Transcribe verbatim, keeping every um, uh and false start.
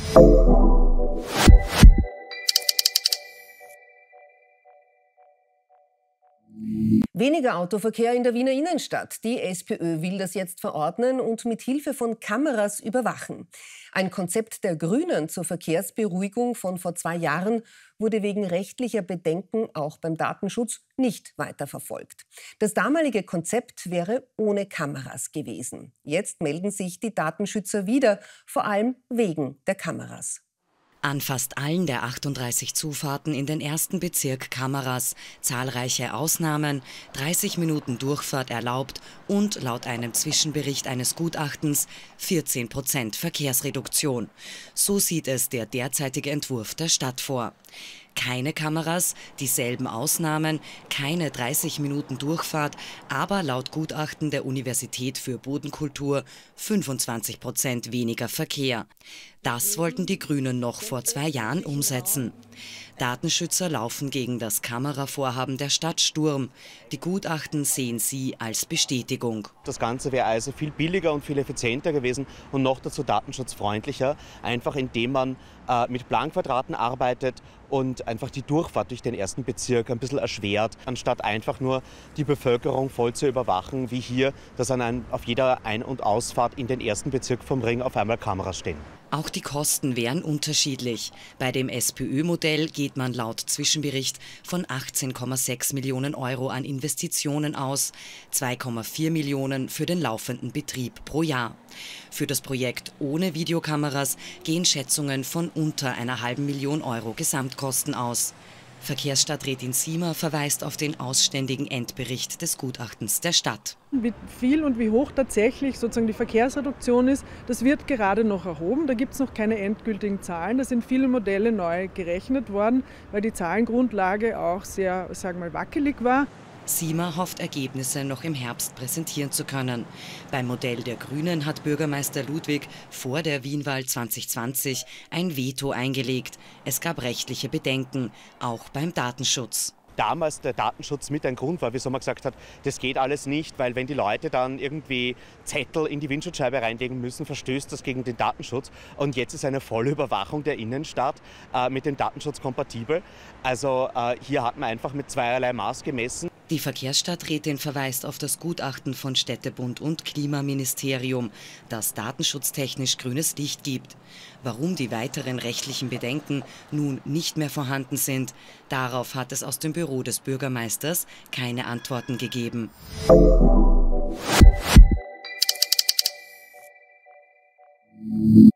Weniger Autoverkehr in der Wiener Innenstadt. Die SPÖ will das jetzt verordnen und mit Hilfe von Kameras überwachen. Ein Konzept der Grünen zur Verkehrsberuhigung von vor zwei Jahren wurde wegen rechtlicher Bedenken auch beim Datenschutz nicht weiterverfolgt. Das damalige Konzept wäre ohne Kameras gewesen. Jetzt melden sich die Datenschützer wieder, vor allem wegen der Kameras. An fast allen der achtunddreißig Zufahrten in den ersten Bezirk Kameras, zahlreiche Ausnahmen, dreißig Minuten Durchfahrt erlaubt und laut einem Zwischenbericht eines Gutachtens vierzehn Prozent Verkehrsreduktion. So sieht es der derzeitige Entwurf der Stadt vor. Keine Kameras, dieselben Ausnahmen, keine dreißig Minuten Durchfahrt, aber laut Gutachten der Universität für Bodenkultur fünfundzwanzig Prozent weniger Verkehr. Das wollten die Grünen noch vor zwei Jahren umsetzen. Datenschützer laufen gegen das Kameravorhaben der Stadt Sturm. Die Gutachten sehen sie als Bestätigung. Das Ganze wäre also viel billiger und viel effizienter gewesen und noch dazu datenschutzfreundlicher, einfach indem man äh, mit Planquadraten arbeitet und einfach die Durchfahrt durch den ersten Bezirk ein bisschen erschwert, anstatt einfach nur die Bevölkerung voll zu überwachen, wie hier, dass an ein, auf jeder Ein- und Ausfahrt in den ersten Bezirk vom Ring auf einmal Kameras stehen. Auch die Kosten wären unterschiedlich. Bei dem SPÖ-Modell geht man laut Zwischenbericht von achtzehn Komma sechs Millionen Euro an Investitionen aus, zwei Komma vier Millionen für den laufenden Betrieb pro Jahr. Für das Projekt ohne Videokameras gehen Schätzungen von unter einer halben Million Euro Gesamtkosten aus. Verkehrsstadträtin Siemer verweist auf den ausständigen Endbericht des Gutachtens der Stadt. Wie viel und wie hoch tatsächlich sozusagen die Verkehrsreduktion ist, das wird gerade noch erhoben. Da gibt es noch keine endgültigen Zahlen. Da sind viele Modelle neu gerechnet worden, weil die Zahlengrundlage auch sehr, sagen wir mal, wackelig war. Siemer hofft, Ergebnisse noch im Herbst präsentieren zu können. Beim Modell der Grünen hat Bürgermeister Ludwig vor der Wienwahl zwanzig zwanzig ein Veto eingelegt. Es gab rechtliche Bedenken, auch beim Datenschutz. Damals der Datenschutz mit ein Grund war, wieso man gesagt hat, das geht alles nicht, weil wenn die Leute dann irgendwie Zettel in die Windschutzscheibe reinlegen müssen, verstößt das gegen den Datenschutz. Und jetzt ist eine volle Überwachung der Innenstadt äh, mit dem Datenschutz kompatibel. Also äh, hier hat man einfach mit zweierlei Maß gemessen. Die Verkehrsstadträtin verweist auf das Gutachten von Städtebund und Klimaministerium, das datenschutztechnisch grünes Licht gibt. Warum die weiteren rechtlichen Bedenken nun nicht mehr vorhanden sind, darauf hat es aus dem Büro des Bürgermeisters keine Antworten gegeben. Musik